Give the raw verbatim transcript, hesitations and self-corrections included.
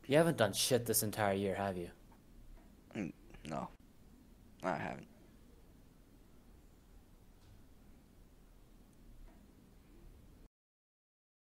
You haven't done shit this entire year, have you? Mm, no, I haven't.